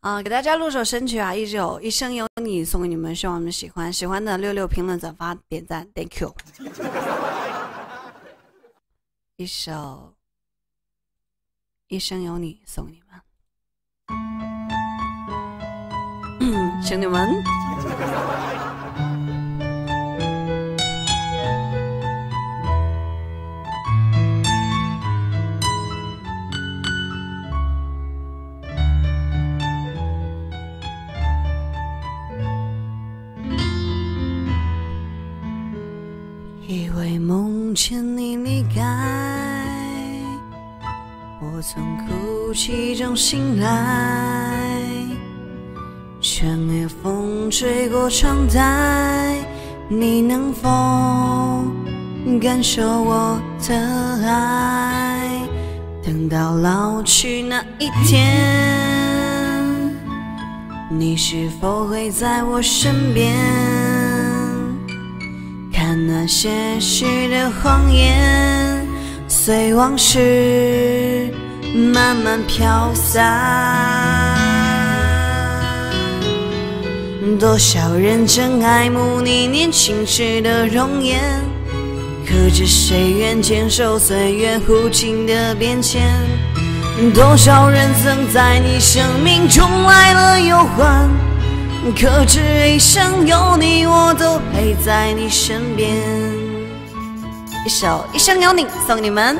给大家录首神曲啊，一生有你送给你们，希望你们喜欢。喜欢的66评论、转发、点赞 ，Thank you。一首一生有你送给你们，兄弟们。以为梦见你离开，我从哭泣中醒来，全夜风吹过窗台，你能否感受我的爱？等到老去那一天，你是否会在我身边？看那些许的谎言，随往事慢慢飘散。多少人真爱慕你年轻时的容颜，可知谁愿坚守岁月无情的变迁？多少人曾在你生命中来了又还，可知一生有你，我都陪在你身边。一首一生有你送你们。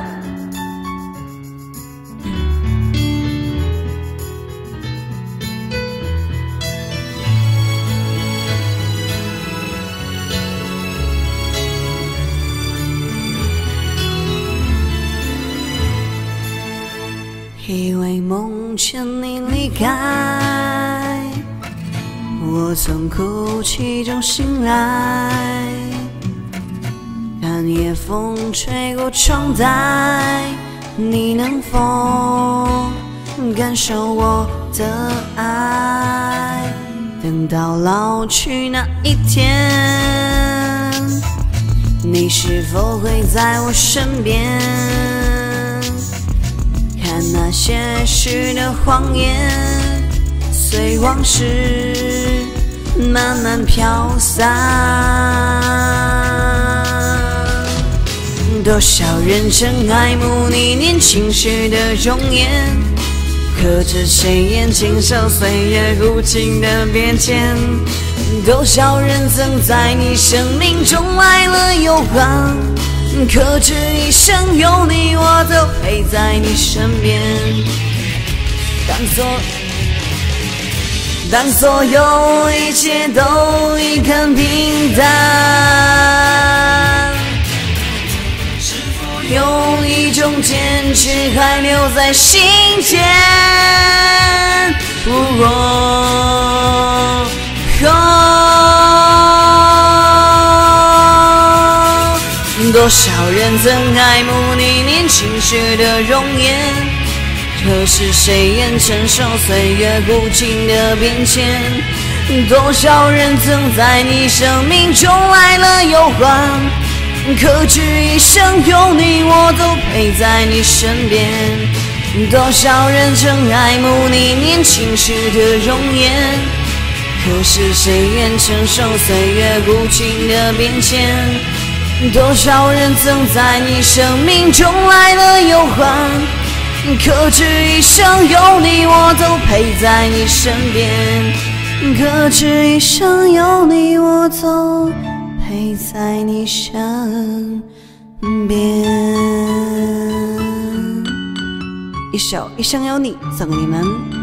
以为梦见你离开，我从哭泣中醒来，看夜风吹过窗台，你能否感受我的爱？等到老去那一天，你是否会在我身边？看那些许的谎言，随往事慢慢飘散。多少人真爱慕你年轻时的容颜，可知谁愿坚守岁月无情的变迁？多少人曾在你生命中来了又还，可知一生有你，我都陪在你身边。当所有一切都已很平淡，是否有一种坚持还留在心间？多少人曾爱慕你年轻时的容颜，可是谁愿承受岁月无情的变迁？多少人曾在你生命中来了又还，可知一生有你，我都陪在你身边。多少人曾爱慕你年轻时的容颜，可是谁愿承受岁月无情的变迁？多少人曾在你生命中来了又还，可知一生有你，我都陪在你身边。可知一生有你，我都陪在你身边。一首一生有你送给你们。